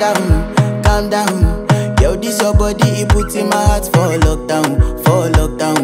calm down. Yo, this your body, it puts in my heart for lockdown, for lockdown,